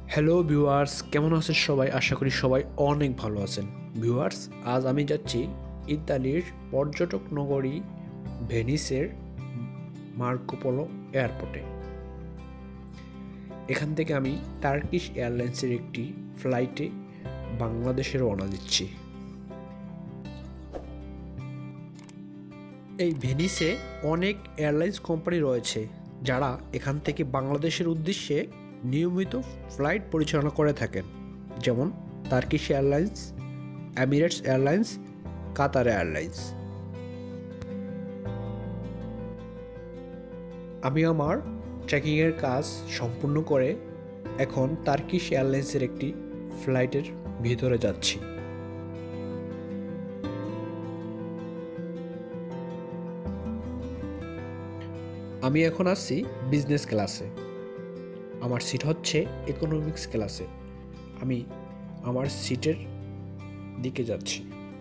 Hello viewers, কেমন আছেন সবাই? আশা করি সবাই অনেক ভালো আছেন। ভিউয়ার্স, আজ আমি যাচ্ছি ইতালির পর্যটক নগরী ভেনিসের মার্কো পোলো এয়ারপোর্টে। এখান থেকে আমি টার্কিশ এয়ারলাইন্সের একটি ফ্লাইটে বাংলাদেশে রওনা দিচ্ছি। এই ভেনিসে অনেক এয়ারলাইন্স কোম্পানি রয়েছে যারা এখান থেকে বাংলাদেশের উদ্দেশ্যে নিয়মিত ফ্লাইট পরিচালনা করে থাকেন, যেমন Turkish airlines, Emirates airlines, Qatar airlines. আমি আমার ট্রেকিংয়ের কাজ সম্পূর্ণ করে এখন টার্কিশ এয়ারলাইন্সের একটি ফ্লাইটের ভিতরে যাচ্ছি। আমি এখন আছি বিজনেস ক্লাসে। আমার সিট হচ্ছে ইকোনমিক্স ক্লাসে। আমি আমার সিটের দিকে যাচ্ছি।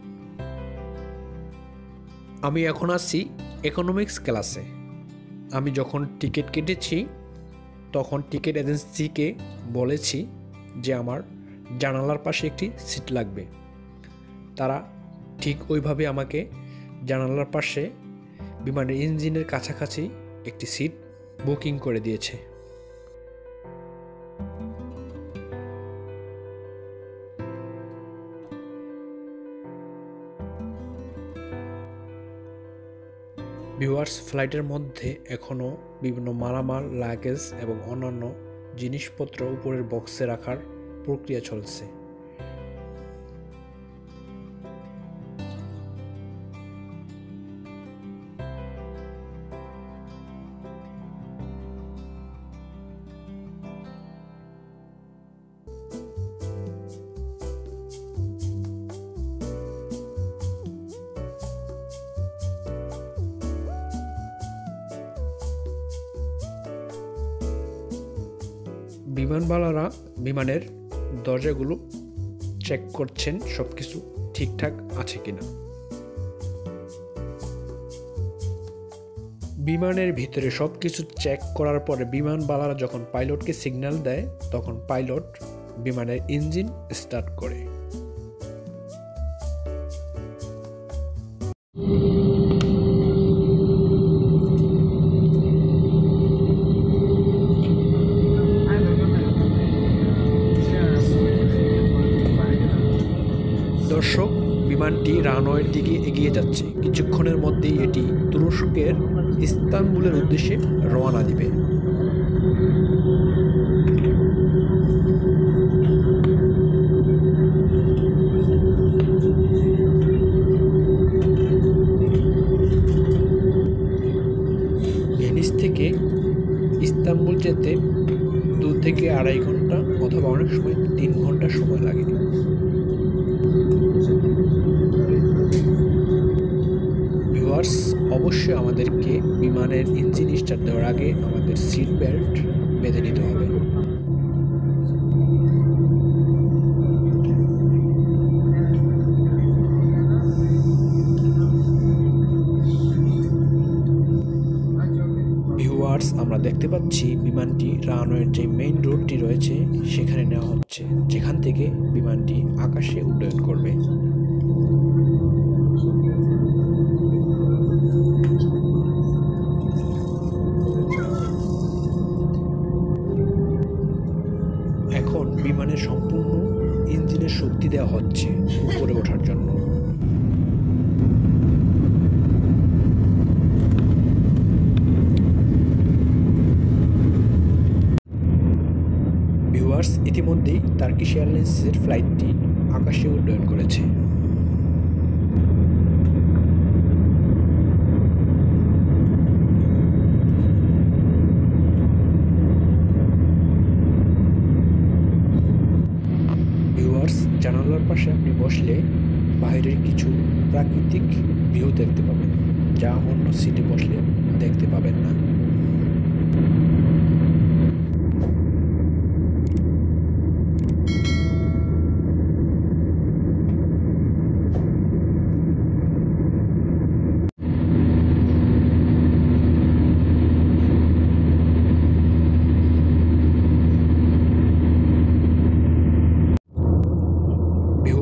আমি এখন আছি ইকোনমিক্স ক্লাসে। আমি যখন টিকিট কেটেছি তখন টিকিট এজেন্সিকে বলেছি যে আমার জানালার পাশে একটি সিট লাগবে। তারা ঠিক ওইভাবে আমাকে জানালার পাশে বিমানের ইঞ্জিনের কাছাকাছি একটি সিট বুকিং করে দিয়েছে। ভিউয়ার্স, ফ্লাইটের মধ্যে এখনও বিভিন্ন মালামাল, লাগেজ এবং অন্যান্য জিনিসপত্র উপরের বক্সে রাখার প্রক্রিয়া চলছে। বিমানবালারা বিমানের দরজাগুলো চেক করছেন সবকিছু ঠিকঠাক আছে কিনা। বিমানের ভিতরে সবকিছু চেক করার পরে বিমানবালারা যখন পাইলটকে সিগন্যাল দেয় তখন পাইলট বিমানের ইঞ্জিন স্টার্ট করে। দর্শক, বিমানটি রানওয়ের দিকে এগিয়ে যাচ্ছে। কিছুক্ষণের মধ্যেই এটি তুরস্কের ইস্তানবুলের উদ্দেশ্যে রওনা দিবে। ভেনিস থেকে ইস্তানবুল যেতে 2 থেকে 2.5 ঘন্টা অথবা অনেক সময় 3 ঘন্টা সময় লাগে। ভিউয়ার্স, অবশ্যই আমাদেরকে বিমানের ইঞ্জিন স্টার্ট দেওয়ার আগে আমাদের সিট বেল্ট বেঁধে নিতে হবে। ভিউয়ার্স, আমরা দেখতে পাচ্ছি বিমানটি রানওয়ের যে মেইন রোডটি রয়েছে সেখানে নেওয়া হচ্ছে, যেখান থেকে বিমানটি আকাশে উড্ডয়ন করবে। এখন বিমানের সম্পূর্ণ ইঞ্জিনের শক্তি দেওয়া হচ্ছে উপরে ওঠার জন্য। ভিউয়ার্স, ইতিমধ্যেই টার্কিশ এয়ারলাইন্সের ফ্লাইটটি আকাশে উড্ডয়ন করেছে। ভিউয়ার্স, জানালার পাশে আপনি বসলে বাইরের কিছু প্রাকৃতিক ভিউ দেখতে পাবেন, যা অন্য সিটে বসলে দেখতে পাবেন না।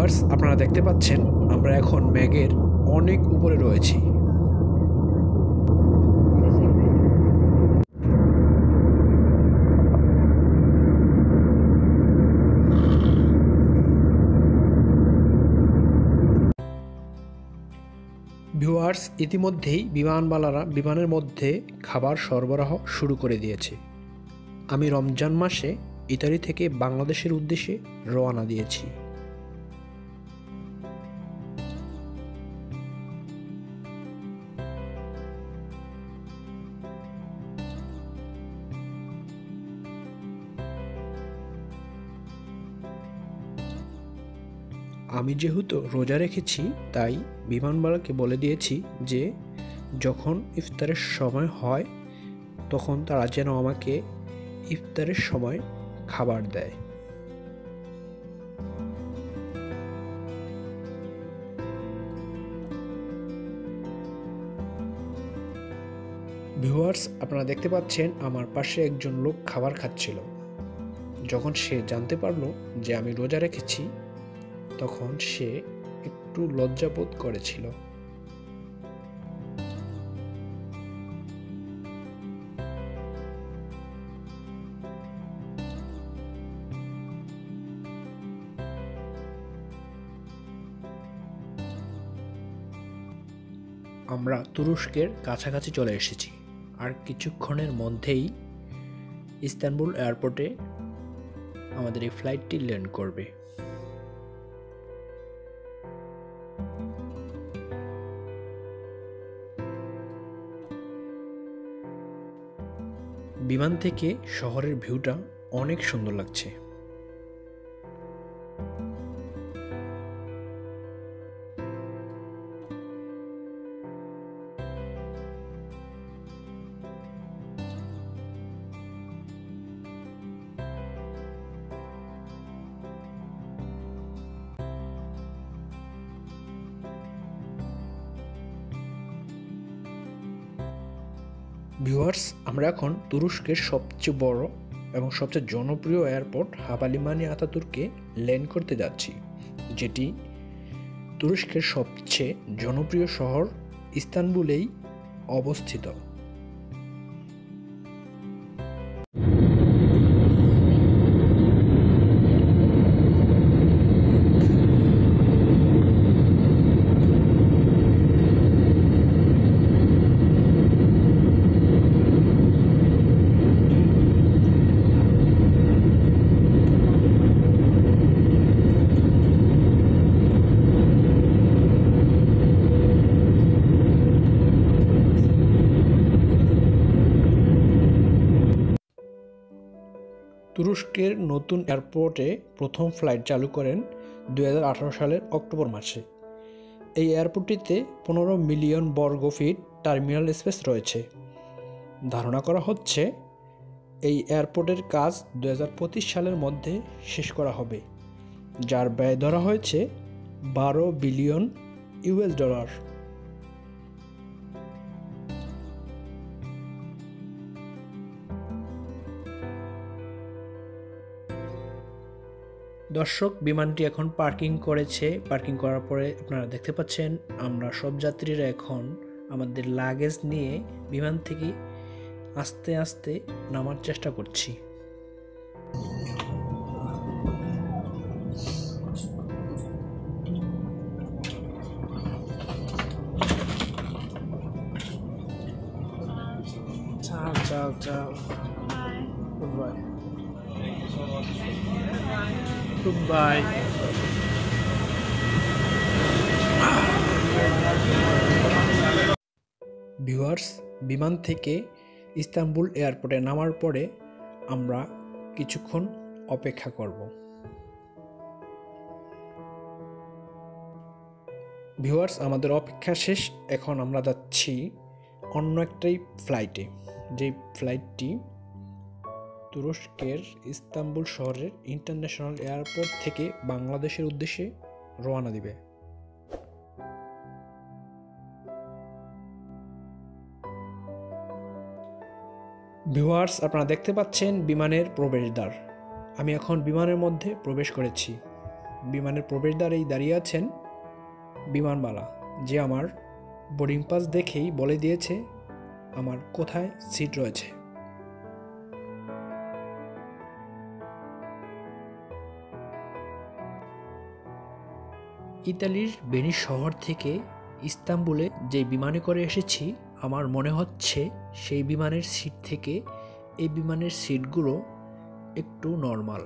ভিউয়ার্স, আপনারা দেখতে পাচ্ছেন আমরা এখন মেঘের অনেক উপরে রয়েছি। ভিউয়ার্স, ইতিমধ্যেই বিমানবালারা বিমানের মধ্যে খাবার সরবরাহ শুরু করে দিয়েছে। আমি রমজান মাসে ইতালি থেকে বাংলাদেশের উদ্দেশ্যে রওনা দিয়েছি। আমি যেহেতু রোজা রেখেছি, তাই বিমানবালাকে বলে দিয়েছি যে যখন ইফতারের সময় হয় তখন তারা যেন আমাকে ইফতারের সময় খাবার দেয়। ভিউয়ার্স, আপনারা দেখতে পাচ্ছেন আমার পাশে একজন লোক খাবার খাচ্ছিল। যখন সে জানতে পারলো যে আমি রোজা রেখেছি, তখন সে একটু লজ্জাবোধ করেছিল। আমরা তুরস্কের কাছাকাছি চলে এসেছি, আর কিছুক্ষণের মধ্যেই ইস্তানবুল এয়ারপোর্টে আমাদের এই ফ্লাইটটি ল্যান্ড করবে। বিমান থেকে শহরের ভিউটা অনেক সুন্দর লাগছে। ভিউয়ার্স, আমরা এখন তুরস্কের সবচেয়ে বড় এবং সবচেয়ে জনপ্রিয় এয়ারপোর্ট হাভালিমানি আতাতুর্কে ল্যান্ড করতে যাচ্ছি, যেটি তুরস্কের সবচেয়ে জনপ্রিয় শহর ইস্তানবুলেই অবস্থিত। তুরস্কের নতুন এয়ারপোর্টে প্রথম ফ্লাইট চালু করেন 2018 সালের অক্টোবর মাসে। এই এয়ারপোর্টটিতে 15 মিলিয়ন বর্গ ফিট টার্মিনাল স্পেস রয়েছে। ধারণা করা হচ্ছে এই এয়ারপোর্টের কাজ 2025 সালের মধ্যে শেষ করা হবে, যার ব্যয় ধরা হয়েছে $12 বিলিয়ন। দর্শক, বিমানটি এখন পার্কিং করেছে। পার্কিং করার পরে আপনারা দেখতে পাচ্ছেন আমরা সব যাত্রীরা এখন আমাদের লাগেজ নিয়ে বিমান থেকে আস্তে আস্তে নামার চেষ্টা করছি। Ciao, ciao, ciao. Goodbye. Goodbye. Viewers, বিমান থেকে ইস্তানবুল এয়ারপোর্টে নামার পরে আমরা কিছুক্ষণ অপেক্ষা করব। ভিউয়ার্স, আমাদের অপেক্ষা শেষ। এখন আমরা যাচ্ছি অন্য একটাই ফ্লাইটে, যে ফ্লাইটটি তুরস্কের ইস্তানবুল শহরের ইন্টারন্যাশনাল এয়ারপোর্ট থেকে বাংলাদেশের উদ্দেশ্যে রওনা দিবে। ভিউয়ার্স, আপনারা দেখতে পাচ্ছেন বিমানের প্রবেশদ্বার। আমি এখন বিমানের মধ্যে প্রবেশ করেছি। বিমানের প্রবেশদ্বারেই দাঁড়িয়ে আছেন বিমানবালা, যে আমার বোর্ডিং পাস দেখেই বলে দিয়েছে আমার কোথায় সিট রয়েছে। ইতালির ভেনিস শহর থেকে ইস্তাম্বুলে যে বিমানে করে এসেছি, আমার মনে হচ্ছে সেই বিমানের সিট থেকে এই বিমানের সিটগুলো একটু নর্মাল।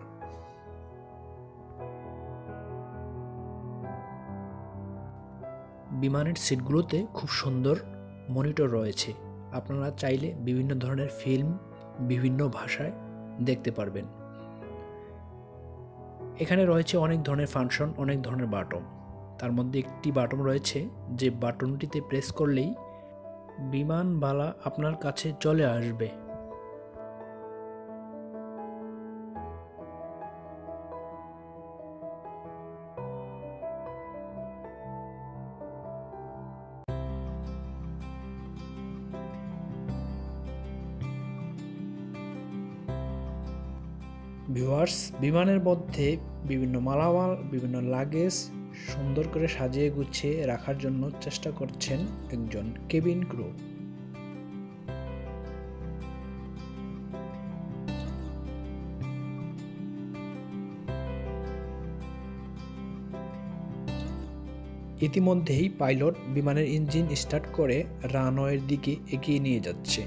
বিমানের সিটগুলোতে খুব সুন্দর মনিটর রয়েছে, আপনারা চাইলে বিভিন্ন ধরনের ফিল্ম বিভিন্ন ভাষায় দেখতে পারবেন। এখানে রয়েছে অনেক ধরনের ফাংশন, অনেক ধরনের বাটন। তার মধ্যে একটি বাটন রয়েছে যে বাটনটিতে প্রেস করলেই বিমানবালা আপনার কাছে চলে আসবে। ভিউয়ার্স, বিমানের মধ্যে বিভিন্ন মালামাল, বিভিন্ন লাগেজ সুন্দর করে সাজিয়ে গুছিয়ে রাখার জন্য চেষ্টা করছেন একজন কেবিন ক্রু। ইতিমধ্যেই পাইলট বিমানের ইঞ্জিন স্টার্ট করে রানওয়ের দিকে এগিয়ে নিয়ে যাচ্ছে।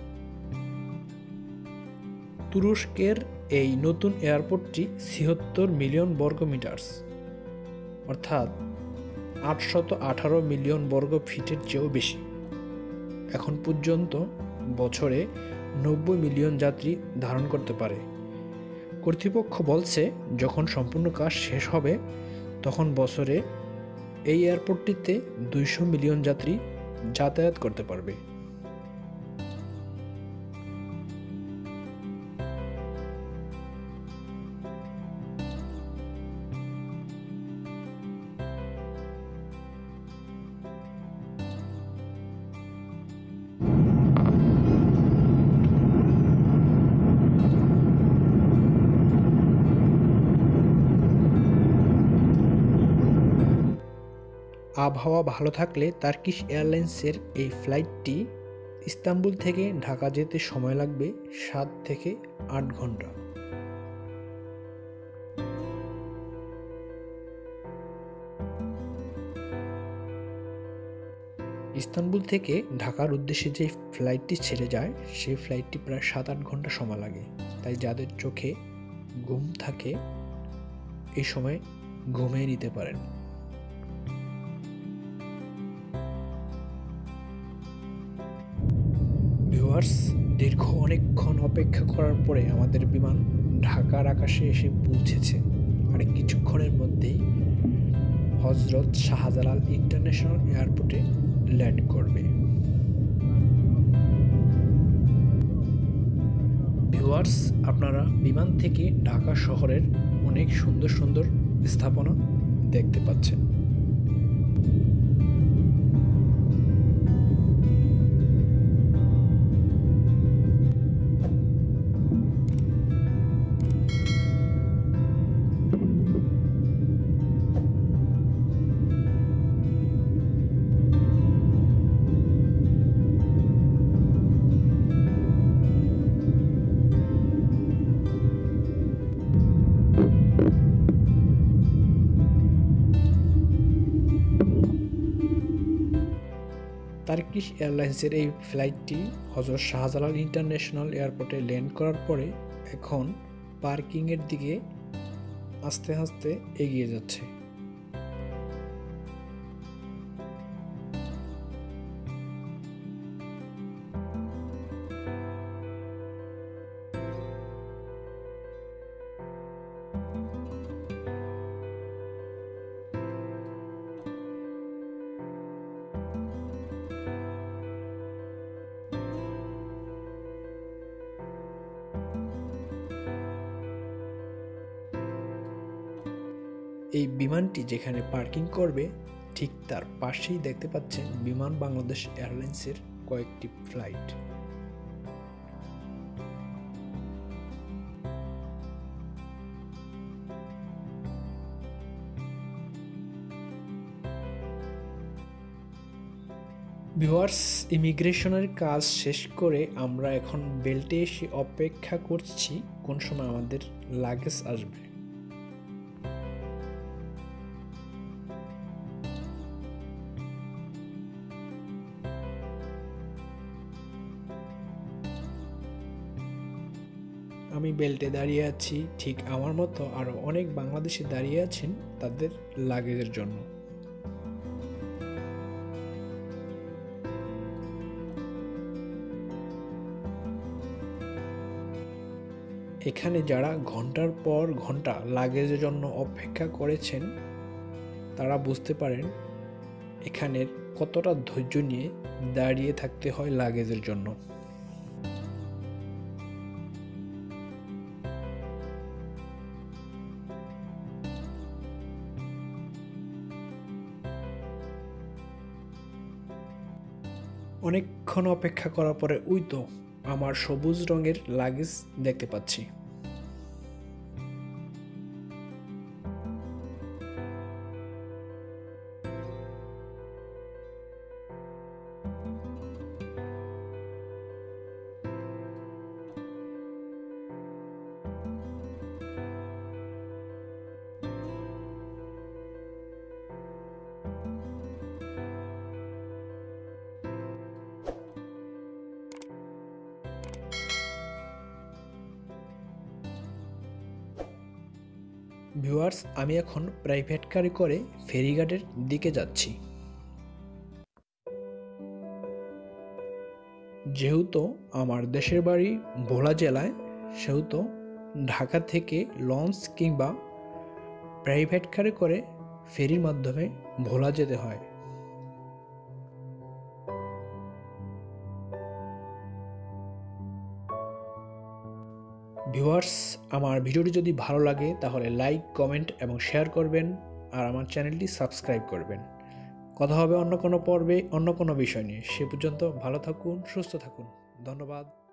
তুরস্কের এই নতুন এয়ারপোর্টটি ৭৬ মিলিয়ন বর্গমিটার অর্থাৎ ৮১৮ মিলিয়ন বর্গ ফিটের চেয়েও বেশি। এখন পর্যন্ত বছরে ৯০ মিলিয়ন যাত্রী ধারণ করতে পারে। কর্তৃপক্ষ বলছে যখন সম্পূর্ণ কাজ শেষ হবে তখন বছরে এই এয়ারপোর্টটিতে ২০০ মিলিয়ন যাত্রী যাতায়াত করতে পারবে। আবহাওয়া ভালো থাকলে টার্কিশ এয়ারলাইন্সের এই ফ্লাইটটি ইস্তাম্বুল থেকে ঢাকা যেতে সময় লাগবে ৭ থেকে ৮ ঘন্টা। ইস্তাম্বুল থেকে ঢাকার উদ্দেশ্যে যে ফ্লাইটটি ছেড়ে যায় সেই ফ্লাইটটি প্রায় ৭-৮ ঘন্টা সময় লাগে। তাই যাদের চোখে ঘুম থাকে এই সময় ঘুমিয়ে নিতে পারেন। ভিউয়ার্স, দীর্ঘ অনেকক্ষণ অপেক্ষা করার পরে আমাদের বিমান ঢাকার আকাশে এসে পৌঁছেছে। আর কিছুক্ষণের মধ্যেই হজরত শাহজালাল ইন্টারন্যাশনাল এয়ারপোর্টে ল্যান্ড করবে। ভিউয়ার্স, আপনারা বিমান থেকে ঢাকা শহরের অনেক সুন্দর সুন্দর স্থাপনা দেখতে পাচ্ছেন। টার্কিশ এয়ারলাইন্সের এই ফ্লাইটটি হজরত শাহজালাল ইন্টারন্যাশনাল এয়ারপোর্টে ল্যান্ড করার পরে এখন পার্কিংয়ের দিকে আস্তে আস্তে এগিয়ে যাচ্ছে। এই বিমানটি যেখানে পার্কিং করবে ঠিক তার পাশেই দেখতে পাচ্ছেন বিমান বাংলাদেশ এয়ারলাইন্সের কয়েকটি ফ্লাইট। ভিউয়ার্স, ইমিগ্রেশনের কাজ শেষ করে আমরা এখন বেল্টে এসে অপেক্ষা করছি কোন সময় আমাদের লাগেজ আসবে। আমি বেল্টে দাঁড়িয়ে আছি, ঠিক আমার মতো আরও অনেক বাংলাদেশি দাঁড়িয়ে আছেন তাদের লাগেজের জন্য। এখানে যারা ঘন্টার পর ঘন্টা লাগেজের জন্য অপেক্ষা করেছেন তারা বুঝতে পারেন এখানের কতটা ধৈর্য নিয়ে দাঁড়িয়ে থাকতে হয় লাগেজের জন্য। অনেকক্ষণ অপেক্ষা করার পরে ওই তো আমার সবুজ রঙের লাগেজ দেখতে পাচ্ছি। ভিউয়ার্স, আমি এখন প্রাইভেট কারে করে ফেরিঘাটের দিকে যাচ্ছি। যেহেতু আমার দেশের বাড়ি ভোলা জেলায়, সেহেতু ঢাকা থেকে লঞ্চ কিংবা প্রাইভেট কারে করে ফেরির মাধ্যমে ভোলা যেতে হয়। ভিউয়ার্স, আমার ভিডিওটি যদি ভালো লাগে তাহলে লাইক, কমেন্ট এবং শেয়ার করবেন আর আমার চ্যানেলটি সাবস্ক্রাইব করবেন। কথা হবে অন্য কোনো পর্বে অন্য কোনো বিষয় নিয়ে। সে পর্যন্ত ভালো থাকুন, সুস্থ থাকুন। ধন্যবাদ।